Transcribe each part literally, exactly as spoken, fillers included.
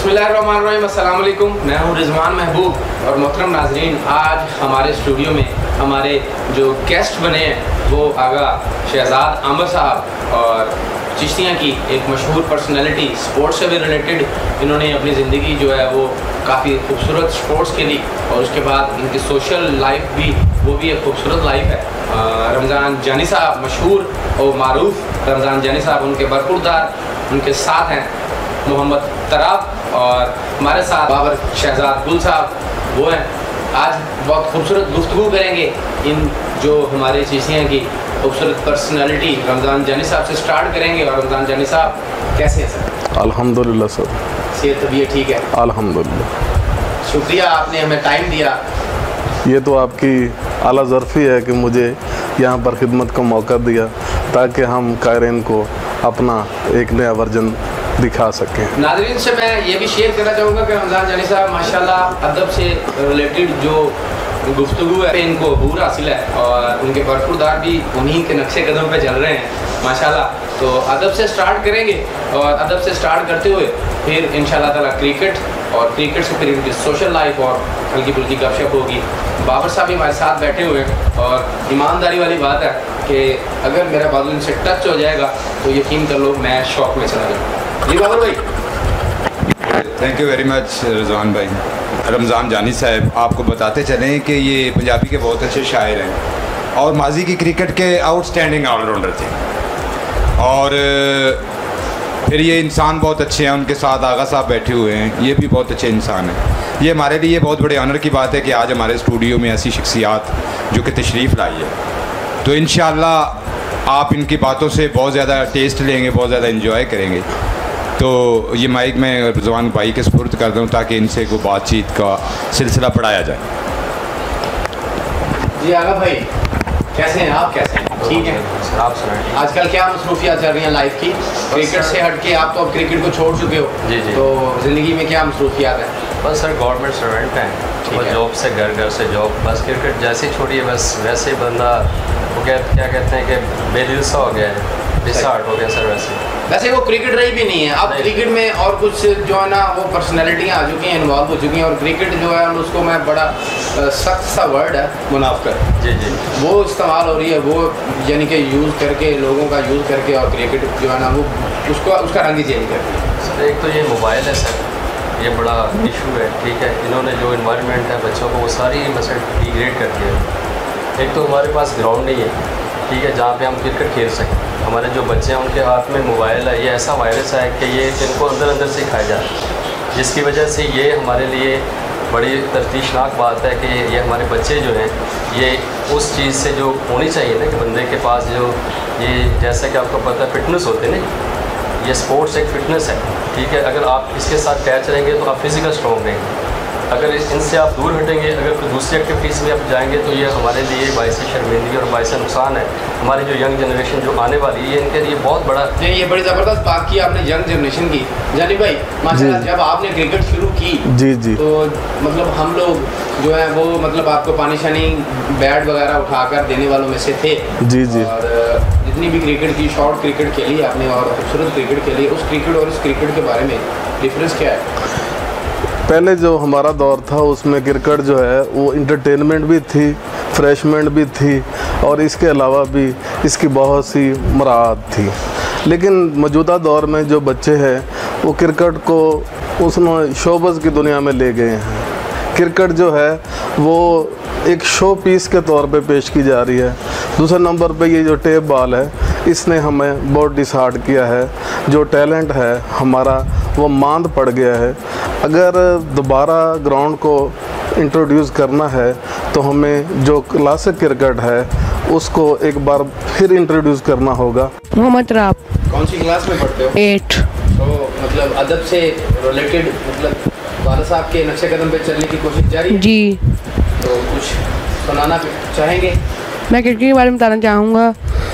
बिस्मिल्लाहिर्रहमानिर्रहीम, अस्सलाम वालेकुम। मैं हूँ रिजवान महबूब और मोहतरम नाजरीन, आज हमारे स्टूडियो में हमारे जो गेस्ट बने हैं वो आगा शहजाद आमर साहब और चिश्तियाँ की एक मशहूर पर्सनैलिटी, स्पोर्ट्स से भी रिलेटेड इन्होंने अपनी ज़िंदगी जो है वो काफ़ी खूबसूरत स्पोर्ट्स के लिए और उसके बाद इनकी सोशल लाइफ भी वो भी एक खूबसूरत लाइफ है। रमज़ान जानी साहब, मशहूर और मारूफ रमज़ान जानी साहब, उनके बरखुरदार उनके साथ हैं मोहम्मद तराब और हमारे साथ बाबर शहजाद गुल साहब वो हैं। आज बहुत खूबसूरत गुफ्तगू करेंगे इन जो हमारे चिश्तियाँ की खूबसूरत पर्सनालिटी रमज़ान जानी साहब से स्टार्ट करेंगे। और रमज़ान जानी साहब कैसे हैं सर? अल्हम्दुलिल्लाह सर, सेहत तबीयत ठीक है? अल्हम्दुलिल्लाह। शुक्रिया, आपने हमें टाइम दिया। ये तो आपकी आला ज़र्फ़ी है कि मुझे यहाँ पर खिदमत का मौका दिया ताकि हम कायरीन को अपना एक नया वर्जन दिखा सकें। नाज़रीन से मैं ये भी शेयर करना चाहूँगा कि रमज़ान जानी साहब माशाल्लाह अदब से रिलेटेड जो गुफ्तगू है इनको अबूर हासिल है और उनके बरखुरदार भी उन्हीं के नक्शे कदम पे चल रहे हैं माशाल्लाह। तो अदब से स्टार्ट करेंगे और अदब से स्टार्ट करते हुए फिर इंशाल्लाह ताला क्रिकेट और क्रिकेट से फिर इनकी सोशल लाइफ और हल्की फुल्की गपशप होगी। बाबर साहब भी हमारे साथ बैठे हुए हैं और ईमानदारी वाली बात है कि अगर मेरा बादल इनसे टच हो जाएगा तो यकीन कर लो मैं शौक में चला जाऊँ। जी बाबर भाई। Thank you very much Rizwan भाई। रमज़ान जानी साहब, आपको बताते चलें कि ये पंजाबी के बहुत अच्छे शायर हैं और माजी की क्रिकेट के आउटस्टैंडिंग ऑलराउंडर थे और फिर ये इंसान बहुत अच्छे हैं। उनके साथ आगा साहब बैठे हुए हैं, ये भी बहुत अच्छे इंसान हैं। ये हमारे लिए बहुत बड़े ऑनर की बात है कि आज हमारे स्टूडियो में ऐसी शख्सियात जो कि तशरीफ़ लाई है। तो इंशाअल्लाह आप इनकी बातों से बहुत ज़्यादा टेस्ट लेंगे, बहुत ज़्यादा इंजॉय करेंगे। तो ये माइक मैं रिजवान भाई के सुपुर्द कर दूँ ताकि इनसे कोई बातचीत का सिलसिला पढ़ाया जाए। जी आगा भाई, कैसे हैं आप? कैसे हैं? ठीक है, आप सुनाइए। आजकल क्या मसरूफियात चल रही हैं लाइफ की? क्रिकेट से हट के आप तो अब क्रिकेट को छोड़ चुके हो। जी जी। तो ज़िंदगी में क्या मसरूफियात हैं? बस सर गवर्नमेंट सर्वेंट हैं, वो जॉब से घर, घर से जॉब, बस क्रिकेट जैसे ही छोड़िए बस वैसे ही बंदा वो क्या क्या कहते हैं कि बेदिल सा हो गया है, डिसहार्ट हो गया सर। वैसे वैसे वो क्रिकेट रही भी नहीं है अब क्रिकेट में, और कुछ जो है ना वो पर्सनैलिटियाँ आ चुकी हैं, इन्वॉल्व हो चुकी हैं और क्रिकेट जो है उसको मैं बड़ा सख्त सा वर्ड है मुनाफिक, जी जी, वो इस्तेमाल हो रही है, वो यानी कि यूज़ करके लोगों का यूज़ करके और क्रिकेट जो है ना वो उसको उसका रंग ही चेंज कर दिया। सर एक तो ये मोबाइल है सर, ये बड़ा इशू है, ठीक है। इन्होंने जो इन्वायरमेंट है बच्चों को वो सारी मसल डिग्रेड कर दिया। एक तो हमारे पास ग्राउंड नहीं है, ठीक है, जहाँ पे हम क्रिकेट खेल सकें। हमारे जो बच्चे हैं उनके हाथ में मोबाइल है, ये ऐसा वायरस है कि ये इनको अंदर अंदर से खाया जा रहा है, जिसकी वजह से ये हमारे लिए बड़ी तफ्तीशनाक बात है कि ये हमारे बच्चे जो हैं ये उस चीज़ से जो होनी चाहिए ना कि बंदे के पास जो ये जैसा कि आपको पता है फिटनेस होते हैं ना, ये स्पोर्ट्स एक फ़िटनेस है, ठीक है। अगर आप इसके साथ कैच रहेंगे तो आप फिज़िकल स्ट्रॉन्ग रहेंगे। अगर इनसे आप दूर हटेंगे, अगर कोई दूसरी एक्टिविटीज़ में आप जाएंगे तो ये हमारे लिए बाइस शर्मिंदगी और बाइस नुकसान है। हमारी जो यंग जनरेशन जो आने वाली है इनके लिए बहुत बड़ा नहीं, ये बड़ी ज़बरदस्त बात की आपने यंग जनरेशन की। जानी भाई माशाल्लाह, जब आपने क्रिकेट शुरू की जी जी तो मतलब हम लोग जो है वो मतलब आपको पानी शानी बैट वगैरह उठाकर देने वालों में से थे। जी जी। और जितनी भी क्रिकेट की शॉर्ट क्रिकेट खेली आपने और खूबसूरत क्रिकेट खेली, उस क्रिकेट और इस क्रिकेट के बारे में डिफरेंस क्या है? पहले जो हमारा दौर था उसमें क्रिकेट जो है वो इंटरटेनमेंट भी थी, फ्रेशमेंट भी थी और इसके अलावा भी इसकी बहुत सी मराहत थी। लेकिन मौजूदा दौर में जो बच्चे हैं वो क्रिकेट को उसमें शोबज़ की दुनिया में ले गए हैं। क्रिकेट जो है वो एक शो पीस के तौर पे पेश की जा रही है। दूसरे नंबर पे ये जो टेप बॉल है इसने हमें बहुत डिसहार्ट किया है। जो टैलेंट है हमारा वो मांद पड़ गया है। अगर दोबारा ग्राउंड को इंट्रोड्यूस करना है तो हमें जो क्लासिक क्रिकेट है उसको एक बार फिर इंट्रोड्यूस करना होगा। मोहम्मद राब। कौन सी क्लास में पढ़ते हो? एट। तो मतलब अदब से रिलेटेड मतलब वाला साहब के नक्शे कदम पे चलने की कोशिश जारी है? जी। तो कुछ सुनाना चाहेंगे? मैं क्रिकेट के बारे में बताना चाहूँगा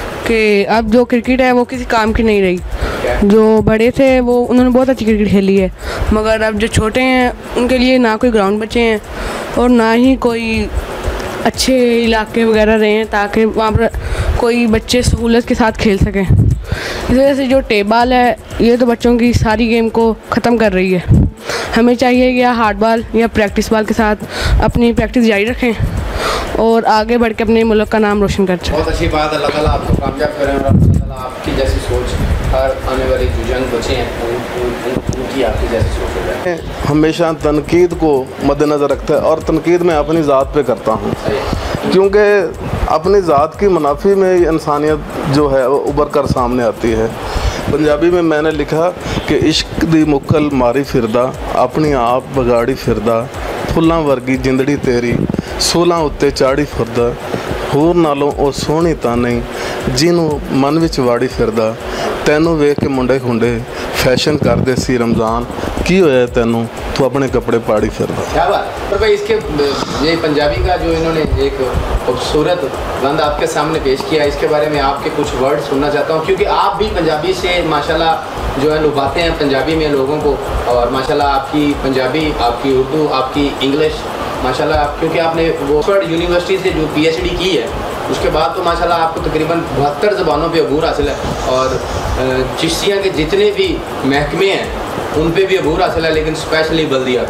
कि अब जो क्रिकेट है वो किसी काम की नहीं रही। जो बड़े थे वो उन्होंने बहुत अच्छी क्रिकेट खेली है, मगर अब जो छोटे हैं उनके लिए ना कोई ग्राउंड बचे हैं और ना ही कोई अच्छे इलाके वगैरह रहे हैं ताकि वहाँ पर कोई बच्चे सहूलत के साथ खेल सकें। इस वजह से जो टेबल है ये तो बच्चों की सारी गेम को ख़त्म कर रही है। हमें चाहिए या हार्ड बॉल या प्रैक्टिस बॉल के साथ अपनी प्रैक्टिस जारी रखें और आगे बढ़ के अपने मुल्क का नाम रोशन कर सकें। बहुत अच्छी बात, अल्लाह ताला आपको कामयाब करें और अल्लाह ताला आपकी जैसी सोच हर आने वाली जो यंग बच्चे हैं उनकी आपकी जैसी सोच हो जाए। हमेशा तनकीद को मद्देनज़र रखता है और तनकीद मैं अपनी ज़ात पे करता हूँ, क्योंकि अपनी ज़ात की मुनाफी में इंसानियत जो है वो उभर कर सामने आती है। पंजाबी में मैंने लिखा कि इश्क दी मुकल मारी फिरदा अपनी आप बगाड़ी फिरदा फुल्लां वर्गी जिंदड़ी तेरी सोलां उत्ते चाड़ी फिरदा होर नालों ओ सोहनी तां नहीं जिन्हों मन विच वाड़ी फिरदा तैनू वेख के मुंडे खुंडे फैशन करदे सी रमज़ान की होया तैनू तू अपने कपड़े पाड़ी फिरदा। क्या बात। पर भाई इसके ये पंजाबी का जो इन्होंने एक खूबसूरत बंद आपके सामने पेश किया, इसके बारे में आपके कुछ वर्ड सुनना चाहता हूँ, क्योंकि आप भी पंजाबी से माशाल्लाह जो है लुभाते हैं पंजाबी में लोगों को, और माशाल्लाह आपकी पंजाबी, आपकी उर्दू, आपकी इंग्लिश माशाल्लाह, क्योंकि आपने ऑक्सफोर्ड यूनिवर्सिटी से जो पीएचडी की है उसके बाद तो माशाल्लाह आपको तकरीबन बहत्तर ज़बानों पे अबूर हासिल है, और चिश्तियाँ के जितने भी महकमे हैं उन पे भी अबूर हासिल है, लेकिन स्पेशली बल्दिया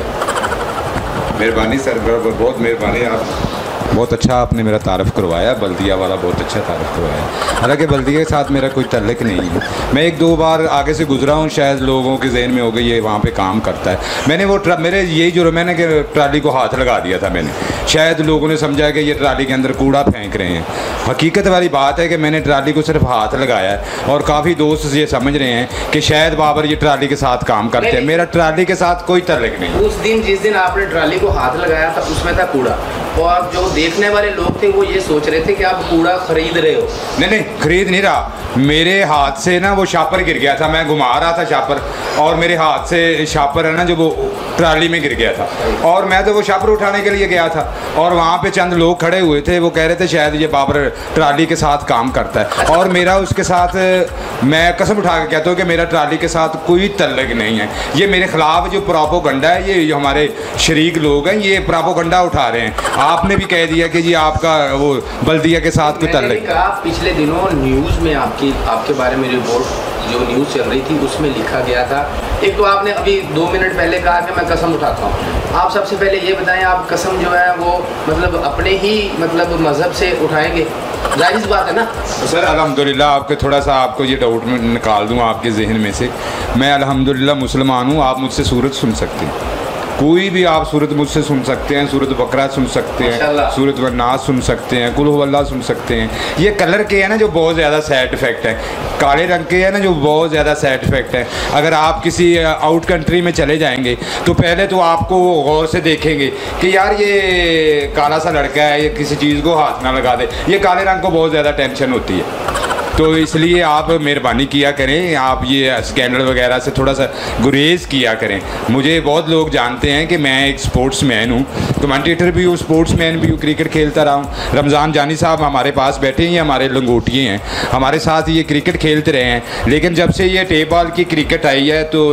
पे। मेहरबानी सर, बहुत मेहरबानी, आप बहुत अच्छा आपने मेरा तारफ़ करवाया, बल्दिया वाला बहुत अच्छा तारफ़ करवाया। हालांकि बल्दिया के साथ मेरा कोई तल्लुक़ नहीं है, मैं एक दो बार आगे से गुजरा हूँ, शायद लोगों के जहन में हो गई ये वहाँ पे काम करता है। मैंने वो मेरे यही जो मैंने कि ट्राली को हाथ लगा दिया था मैंने, शायद लोगों ने समझा कि ये ट्राली के अंदर कूड़ा फेंक रहे हैं। हकीकत वाली बात है कि मैंने ट्राली को सिर्फ हाथ लगाया है, और काफ़ी दोस्त ये समझ रहे हैं कि शायद बाबर ये ट्राली के साथ काम करते हैं। मेरा ट्राली के साथ कोई तल्लुक़ नहीं। उस दिन जिस दिन आपने ट्राली को हाथ लगाया था उसमें था कूड़ा, और जो देखने वाले लोग थे वो ये सोच रहे थे कि आप कूड़ा खरीद रहे हो। नहीं नहीं, खरीद नहीं रहा, मेरे हाथ से ना वो शापर गिर गया था, मैं घुमा रहा था शापर, और मेरे हाथ से शापर है ना जो वो ट्राली में गिर गया था, और मैं तो वो शापर उठाने के लिए गया था, और वहाँ पे चंद लोग खड़े हुए थे, वो कह रहे थे शायद ये बाबर ट्राली के साथ काम करता है, और मेरा उसके साथ, मैं कसम उठा के कहता हूँ कि मेरा ट्राली के साथ कोई तल्लुक़ नहीं है। ये मेरे ख़िलाफ़ जो प्रोपोगंडा है, ये जो हमारे शरीक लोग हैं ये प्रोपोगंडा उठा रहे हैं। आपने भी कह दिया कि जी आपका वो बल्दिया के साथ कोई तल्लुक़। कहा पिछले दिनों न्यूज़ में आपकी आपके बारे में रिपोर्ट जो न्यूज़ चल रही थी उसमें लिखा गया था, एक तो आपने अभी दो मिनट पहले कहा कि मैं कसम उठाता हूँ। आप सबसे पहले ये बताएं, आप कसम जो है वो मतलब अपने ही मतलब मज़हब से उठाएंगे? जायज़ बात है ना सर। अल्हम्दुलिल्लाह, आपके थोड़ा सा आपको ये डाउट में निकाल दूँ आपके जहन में से, मैं अल्हम्दुलिल्लाह मुसलमान हूँ। आप मुझसे सूरत सुन सकते हैं, कोई भी आप सूरत मुझसे सुन सकते हैं, सूरत बकरा सुन सकते हैं, सूरत वन्नास सुन सकते हैं, कुल हुवल्लाह सुन सकते हैं। ये कलर के है ना जो बहुत ज़्यादा साइड इफ़ेक्ट है, काले रंग के है ना जो बहुत ज़्यादा साइड इफ़ेक्ट है। अगर आप किसी आउट कंट्री में चले जाएंगे तो पहले तो आपको गौर से देखेंगे कि यार ये काला सा लड़का है, ये किसी चीज़ को हाथ ना लगा दे, ये काले रंग को बहुत ज़्यादा टेंशन होती है। तो इसलिए आप मेहरबानी किया करें, आप ये स्कैंडल वगैरह से थोड़ा सा गुरेज किया करें। मुझे बहुत लोग जानते हैं कि मैं एक स्पोर्ट्स मैन हूँ, कमेंटेटर भी हूँ, स्पोर्ट्स मैन भी हूँ, क्रिकेट खेलता रहा हूँ। रमज़ान जानी साहब हमारे पास बैठे हैं, ये हमारे लंगोटिए हैं, हमारे साथ ये क्रिकेट खेलते रहे हैं। लेकिन जब से ये टेप बॉल की क्रिकेट आई है तो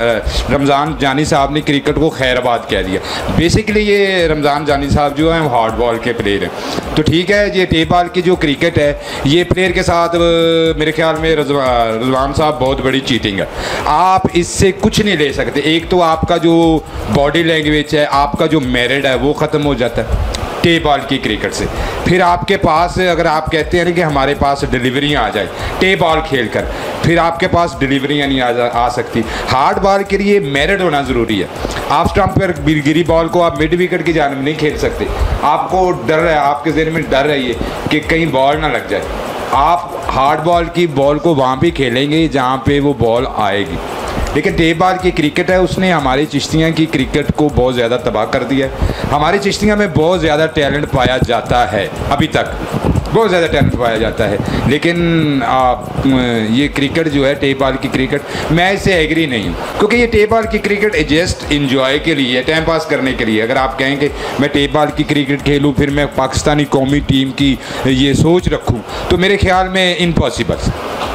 रमज़ान जानी साहब ने क्रिकेट को खैराबाद कह दिया। बेसिकली ये रमज़ान जानी साहब जो हैं वो हार्ड बॉल के प्लेयर हैं। तो ठीक है, ये टेप बॉल की जो क्रिकेट है ये प्लेयर के साथ मेरे ख्याल में रिजवान साहब बहुत बड़ी चीटिंग है। आप इससे कुछ नहीं ले सकते। एक तो आपका जो बॉडी लैंग्वेज है, आपका जो मेरिट है वो ख़त्म हो जाता है टे बॉल की क्रिकेट से। फिर आपके पास अगर आप कहते हैं कि हमारे पास डिलीवरियाँ आ जाए टे बॉल खेल कर, फिर आपके पास डिलीवरियाँ नहीं आ, आ सकती। हार्ड बॉल के लिए मेरिट होना ज़रूरी है। आप स्टंप पर गिरी बॉल को आप मिड विकेट की जानिब नहीं खेल सकते। आपको डर है, आपके ज़हन में डर है ये कि कहीं बॉल ना लग जाए। आप हार्ड बॉल की बॉल को वहाँ भी खेलेंगे जहाँ पे वो बॉल आएगी। लेकिन टेप बॉल की क्रिकेट है, उसने हमारी चिश्तियाँ की क्रिकेट को बहुत ज़्यादा तबाह कर दिया है। हमारी चिश्तियाँ में बहुत ज़्यादा टैलेंट पाया जाता है, अभी तक बहुत ज़्यादा टैलेंट पाया जाता है। लेकिन आप ये क्रिकेट जो है टेप बॉल की क्रिकेट, मैं इससे एग्री नहीं हूँ, क्योंकि ये टेप बॉल की क्रिकेट जस्ट इंजॉय के लिए, टाइम पास करने के लिए। अगर आप कहें कि मैं टेप बॉल की क्रिकेट खेलूँ फिर मैं पाकिस्तानी कौमी टीम की ये सोच रखूँ, तो मेरे ख्याल में इम्पॉसिबल।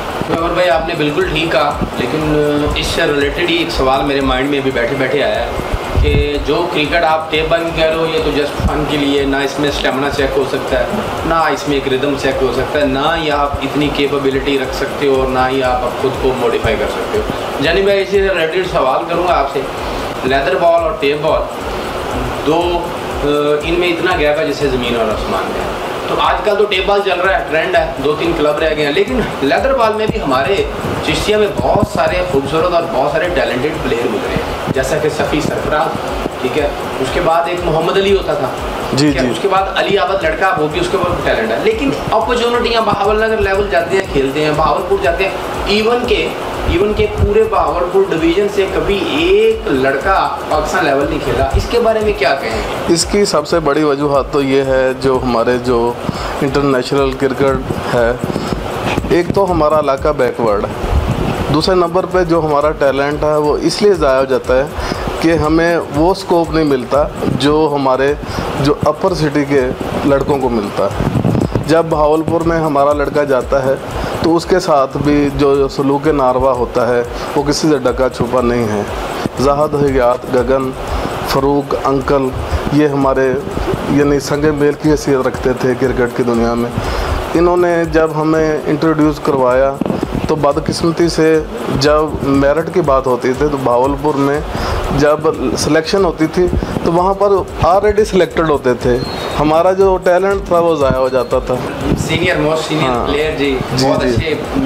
और भाई आपने बिल्कुल ठीक कहा, लेकिन इससे रिलेटेड ही एक सवाल मेरे माइंड में भी बैठे बैठे आया है कि जो क्रिकेट आप टेप बॉल कह रहे हो ये तो जस्ट फन के लिए, ना इसमें स्टेमिना चेक हो सकता है, ना इसमें एक रिदम चेक हो सकता है, ना ही आप इतनी कैपेबिलिटी रख सकते हो, और ना ही आप खुद को मॉडिफाई कर सकते हो। यानी मैं इसी रिलेटेड सवाल करूँगा आपसे लेदर बॉल और टेप बॉल दो, इनमें इतना गैप है जैसे ज़मीन और आसमान में। तो आजकल तो टेप बॉल चल रहा है, ट्रेंड है, दो तीन क्लब रह गए हैं, लेकिन लेदर बॉल में भी हमारे चिश्तिया में बहुत सारे खूबसूरत और बहुत सारे टैलेंटेड प्लेयर गुजरे हैं, जैसा कि सफ़ी सरफराज, ठीक है, उसके बाद एक मोहम्मद अली होता था, जी जी, उसके बाद अली आबद लड़का, वो भी उसके ऊपर टैलेंट है। लेकिन अपॉर्चुनिटियाँ बहावलनगर लेवल जाते हैं, खेलते हैं, बहावलपुर जाते हैं, इवन के इवन के पूरे बहावलपुर डिवीज़न से कभी एक लड़का पाकिस्तान लेवल नहीं खेला। इसके बारे में क्या कहें? इसकी सबसे बड़ी वजूहत तो ये है, जो हमारे जो इंटरनेशनल क्रिकेट है, एक तो हमारा इलाका बैकवर्ड है, दूसरे नंबर पे जो हमारा टैलेंट है वो इसलिए ज़ाया हो जाता है कि हमें वो स्कोप नहीं मिलता जो हमारे जो अपर सिटी के लड़कों को मिलता है। जब बहावलपुर में हमारा लड़का जाता है तो उसके साथ भी जो सलूक नारवा होता है वो किसी से ढका छुपा नहीं है। ज़ाहद, हयात, गगन, फ़रूक, अंकल, ये हमारे यानी संगे मेल की हैसियत रखते थे क्रिकेट की दुनिया में। इन्होंने जब हमें इंट्रोड्यूस करवाया तो बदकिस्मती से जब मेरिट की बात होती थी तो बहावलपुर में जब सिलेक्शन होती थी तो वहाँ पर ऑलरेडी सिलेक्टेड होते थे, हमारा जो टैलेंट था वो ज़ाया हो जाता था। सीनियर मोस्ट सीनियर हाँ। प्लेयर जी, जी, बहुत जी।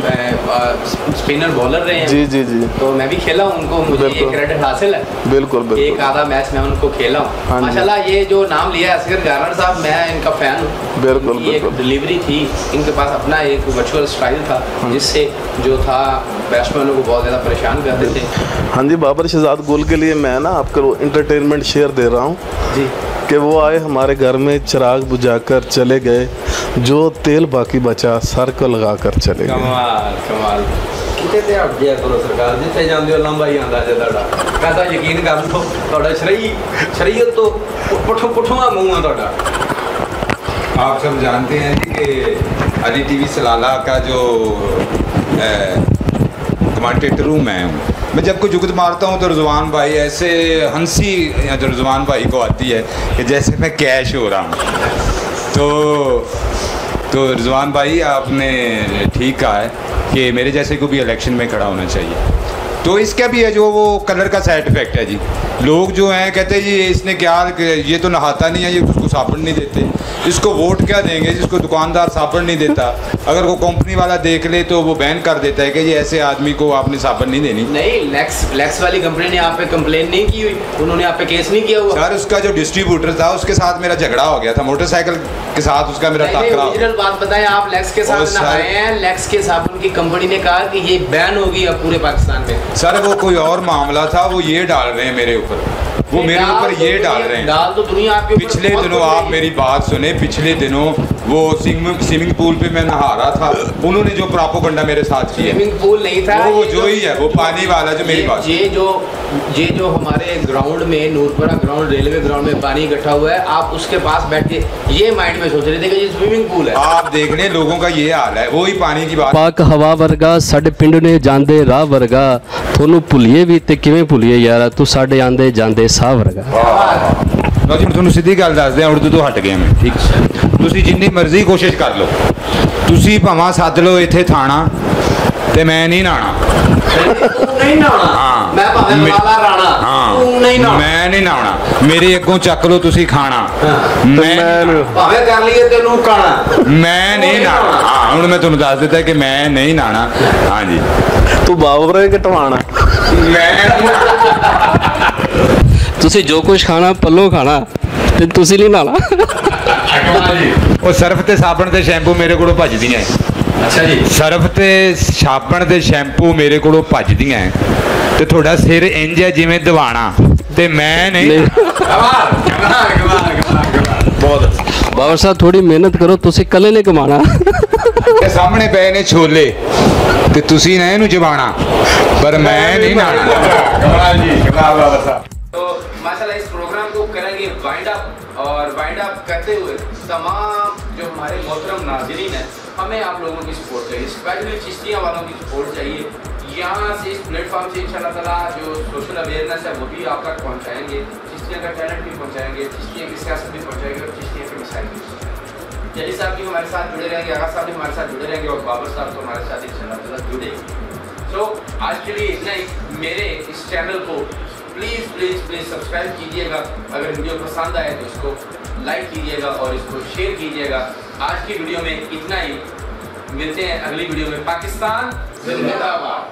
अच्छे स्पिनर बॉलर रहे हैं। जी जी जी, तो मैं भी खेला हूँ उनको, मुझे ये क्रेडिट हासिल है। बिल्कुल बिल्कुल, एक आधा मैच मैं उनको खेला हाँ हूँ जी। माशाल्लाह। ये जो नाम लिया है असगर गारर साहब, मैं इनका फ़ैन हूँ। बिल्कुल ये एक बिल्कुल, डिलीवरी थी, इनके पास अपना एक वर्चुअल स्टाइल था जिससे जो था बैट्समैनों को बहुत ज़्यादा परेशान करते थे। हाँ जी। बाबर शहजाद गुल के लिए मैं ना आपको इंटरटेनमेंट शेयर दे रहा हूँ जी कि वो आए हमारे घर में, चिराग बुझाकर चले गए, जो तेल बाकी बचा सर को लगा कर चले गए। कमाल कमाल। कितने ते हट गया करो सरकार, जिथे जाते हो लंबा ही आंदा जे तुहाडा। मैं तो यकीन कर लो तुहाडा शरीय शरीयत तो पुठो पुठुआ मुँह है तुहाडा। आप सब जानते हैं कि अली टीवी सलाला का जो कमेंटेटर हूँ मैं हूँ। मैं जब कोई जुगत मारता हूँ तो रिजवान भाई ऐसे हंसी जो रिजवान भाई को आती है कि जैसे मैं कैश हो रहा हूँ। तो तो रिजवान भाई आपने ठीक कहा है कि मेरे जैसे को भी इलेक्शन में खड़ा होना चाहिए। तो इसका भी है जो वो कलर का साइड इफ़ेक्ट है जी। लोग जो हैं कहते हैं जी इसने क्या, ये तो नहाता नहीं है, ये उसको साबुन नहीं देते, इसको वोट क्या देंगे जिसको दुकानदार साबुन नहीं देता। अगर वो कंपनी वाला देख ले तो वो बैन कर देता है कि ये ऐसे आदमी को आपने साबुन नहीं देनी। नहीं, लेक्स लेक्स वाली कंपनी ने आप पे कंप्लेन नहीं की हुई, उन्होंने आप पे केस नहीं किया हुआ। सर उसका जो डिस्ट्रीब्यूटर था उसके साथ मेरा झगड़ा हो गया था, मोटरसाइकिल के साथ उसका मेरा टकराव। ओरिजिनल बात बताएं, आप लेक्स के साथ नहाए हैं, लेक्स के साबुन की कंपनी ने कहा कि ये बैन होगी अब पूरे पाकिस्तान में। सर वो कोई और मामला था, वो ये डाल रहे हैं मेरे ऊपर, वो मेरे ऊपर ये डाल रहे हैं। डाल तो दुनिया आपके ऊपर पिछले बहुत दिनों कुछ आप है। मेरी बात सुने, पिछले दिनों वो स्विमिंग स्विमिंग पूल पे मैं नहा रहा था, उन्होंने जो प्रोपेगेंडा मेरे साथ किया, स्विमिंग पूल नहीं था, वो ये जो ही है वो पानी वाला जो मेरी ये- बात। ये जो ये जो हमारे ग्राउंड में नूरपुरा ग्राउंड रेलवे ग्राउंड में पानी इकट्ठा हुआ है, आप उसके पास बैठ के ये माइंड में सोच रहे थे कि ये स्विमिंग पूल है। आप देख लें लोगों का ये हाल है, वो ही पानी की बात। पाक हवा वर्गा साडे पिंड ने जांदे राह वर्गा, थोनू भुलिए भी ते किवें भुलिए यारा, तू साडे आंदे जांदे साह वर्गा। ਲਓ ਜੀ ਹੁਣ ਤੁਹਾਨੂੰ ਸਿੱਧੀ ਗੱਲ ਦੱਸਦੇ ਹਾਂ, ਉਰਦੂ ਤੋਂ ਹਟ ਗਏ ਮੈਂ, ਠੀਕ। ਤੁਸੀਂ ਜਿੰਨੀ ਮਰਜ਼ੀ ਕੋਸ਼ਿਸ਼ ਕਰ ਲਓ, ਤੁਸੀਂ ਭਾਵੇਂ ਸੱਦ ਲਓ ਇੱਥੇ ਥਾਣਾ ਤੇ ਮੈਂ ਨਹੀਂ ਨਾਣਾ। ਤੂੰ ਨਹੀਂ ਨਹਾਉਣਾ, ਹਾਂ। ਮੈਂ ਭਾਵੇਂ ਮੈਂ- ਲਾਲਾ ਰਾਣਾ, ਹਾਂ ਤੂੰ ਨਹੀਂ ਨਹਾਉਣਾ। ਮੈਂ ਨਹੀਂ ਨਾਉਣਾ, ਮੇਰੇ ਅੱਗੋਂ ਚੱਕ ਲਓ ਤੁਸੀਂ ਖਾਣਾ, ਮੈਂ मैं ਭਾਵੇਂ ਕਰ ਲਈਏ ਤੈਨੂੰ ਕਾਣਾ। ਮੈਂ ਨਹੀਂ ਨਾਣਾ। ਹਾਂ ਹੁਣ ਮੈਂ ਤੁਹਾਨੂੰ ਦੱਸ ਦਿੱਤਾ ਕਿ ਮੈਂ ਨਹੀਂ ਨਾਣਾ। ਹਾਂਜੀ तू बाबर है कि टवाना? ਮੈਂ ਤੁਸੀਂ ਜੋ ਕੁਝ ਖਾਣਾ ਪੱਲੋਂ ਖਾਣਾ ਤੇ ਤੁਸੀਂ ਨਹੀਂ ਨਾਲਾ। ਉਹ ਸਰਫ ਤੇ ਸਾਬਣ ਤੇ ਸ਼ੈਂਪੂ ਮੇਰੇ ਕੋਲੋਂ ਭੱਜਦੀਆਂ ਹੈ। ਅੱਛਾ ਜੀ। ਸਰਫ ਤੇ ਸਾਬਣ ਤੇ ਸ਼ੈਂਪੂ ਮੇਰੇ ਕੋਲੋਂ ਭੱਜਦੀਆਂ ਹੈ ਤੇ ਤੁਹਾਡਾ ਸਿਰ ਇੰਜ ਹੈ ਜਿਵੇਂ ਦਿਵਾਣਾ, ਤੇ ਮੈਂ ਨਹੀਂ। ਕਮਾਲ ਕਮਾਲ ਕਮਾਲ ਕਮਾਲ ਕਮਾਲ। ਬਹੁਤ ਅੱਛਾ। ਬਾਬਰ ਸਾਹਿਬ ਥੋੜੀ ਮਿਹਨਤ ਕਰੋ, ਤੁਸੀਂ ਇਕੱਲੇ ਨੇ ਕਮਾਣਾ। ਤੇ ਸਾਹਮਣੇ ਪਏ ਨੇ ਛੋਲੇ ਤੇ ਤੁਸੀਂ ਨਾ ਇਹਨੂੰ ਜਵਾਣਾ, ਪਰ ਮੈਂ ਨਹੀਂ ਨਾਣਾ। ਕਮਾਲ ਜੀ, ਕਮਾਲ ਬਾਬਾ ਸਾਹਿਬ। तो माशाल्लाह इस प्रोग्राम को करेंगे वाइंड अप, और वाइंड अप करते हुए तमाम जो हमारे मोहतरम नाज़रीन हैं, हमें आप लोगों की सपोर्ट चाहिए, स्पेशली चिश्तिया वालों की सपोर्ट चाहिए। यहाँ से इस प्लेटफॉर्म से इंशाल्लाह ताला जो सोशल अवेयरनेस है वो भी आप तक पहुँचाएँगे, चिश्तिया का टैलेंट भी पहुँचाएँगे, चिश्तिया की सियासत भी पहुँचाएंगे और चिश्तिया के मिसाइल भी पहुँचाएंगे। जली साहब भी हमारे साथ जुड़े रहेंगे, आगा साहब भी हमारे साथ जुड़े रहेंगे, और बाबर साहब तो हमारे साथ इंशाल्लाह ताला जुड़ेंगे। तो आज के लिए इतना ही। मेरे इस चैनल को प्लीज़ प्लीज़ प्लीज़ सब्सक्राइब कीजिएगा। अगर वीडियो पसंद आए तो इसको लाइक कीजिएगा और इसको शेयर कीजिएगा। आज की वीडियो में इतना ही, मिलते हैं अगली वीडियो में। पाकिस्तान जिंदाबाद।